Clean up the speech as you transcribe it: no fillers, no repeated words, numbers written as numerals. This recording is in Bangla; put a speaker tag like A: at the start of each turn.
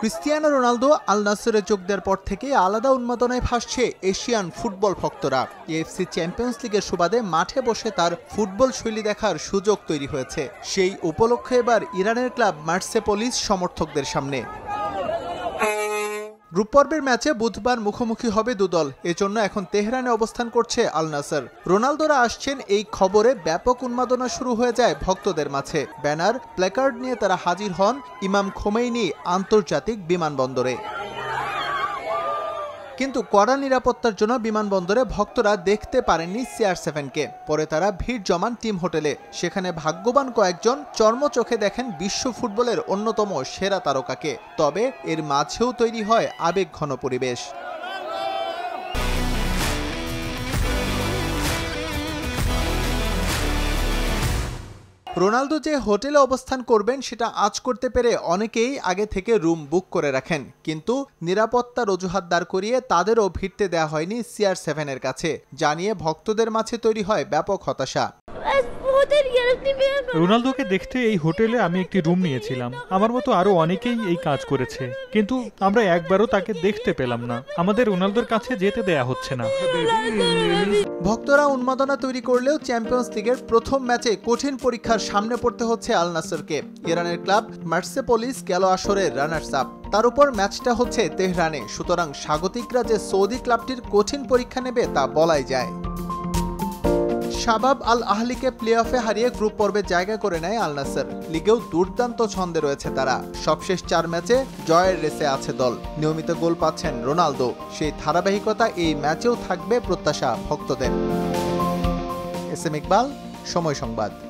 A: ক্রিস্টিয়ানো রোনালদো আল নাসরে যোগ দেওয়ার পর থেকে আলাদা উন্মাদনায় ভাসছে এশিয়ান ফুটবল ভক্তরা। এএফসি চ্যাম্পিয়ন্স লিগের সুবাদে মাঠে বসে তার ফুটবল শৈলী দেখার সুযোগ তৈরি হয়েছে। সেই উপলক্ষে এবার ইরানের ক্লাব পারসেপোলিস সমর্থকদের সামনে। গ্রুপ পর্বের ম্যাচে বুধবার মুখোমুখি হবে দুদল, এজন্য এখন তেহরানে অবস্থান করছে আল নাসর। রোনালদোরা আসছেন এই খবরে ব্যাপক উন্মাদনা শুরু হয়ে যায় ভক্তদের মাঝে। ব্যানার, প্ল্যাকার্ড নিয়ে তারা হাজির হন ইমাম খোমেইনি আন্তর্জাতিক বিমানবন্দরে। কিন্তু কড়া নিরাপত্তার জন্য বিমানবন্দরে ভক্তরা দেখতে পারেননি CR7কে। পরে তারা ভিড় জমান টিম হোটেলে। সেখানে ভাগ্যবান কয়েকজন চর্মচোখে দেখেন বিশ্ব ফুটবলের অন্যতম সেরা তারকাকে। তবে এর মাঝেও তৈরি হয় আবেগঘন পরিবেশ। রোনালদো যে হোটেলে অবস্থান করবেন সেটা আজ করতে পেরে অনেকেই আগে থেকে রুম বুক করে রাখেন, কিন্তু নিরাপত্তার অজুহাত দাঁড় করিয়ে তাদেরও ভিড়তে দেওয়া হয়নি CR7 কাছে, জানিয়ে ভক্তদের মাঝে তৈরি হয় ব্যাপক হতাশা।
B: রোনালদোকে দেখতে এই হোটেলে আমি একটি রুম নিয়েছিলাম। আমার মতো আরো অনেকেই এই কাজ করেছে, কিন্তু আমরা একবারও তাকে দেখতে পেলাম না। আমাদের রোনালদোর কাছে যেতে দেয়া হচ্ছে না।
A: ভক্তরা উন্মাদনা তৈরি করলেও চ্যাম্পিয়ন্স লিগের প্রথম ম্যাচে কঠিন পরীক্ষার সামনে পড়তে হচ্ছে আল নাসরকে। ইরানের ক্লাব পারসেপোলিস গেল আসরের রানার্স আপ, তার উপর ম্যাচটা হচ্ছে তেহরানে। সুতরাং স্বাগতিকরা যে সৌদি ক্লাবটির কঠিন পরীক্ষা নেবে তা বলাই যায়। শাবাব আল আহলিকে প্লে অফে হারিয়ে গ্রুপ পর্বে জায়গা করে নেয় আল নাসর। লিগেও দুর্দান্ত ছন্দে রয়েছে তারা। সবশেষ 4 ম্যাচে জয়ের রেসে আছে দল। নিয়মিত গোল পাচ্ছেন রোনালদো। সেই ধারাবাহিকতা এই ম্যাচেও থাকবে প্রত্যাশা ভক্তদের। SM ইকবাল, সময় সংবাদ।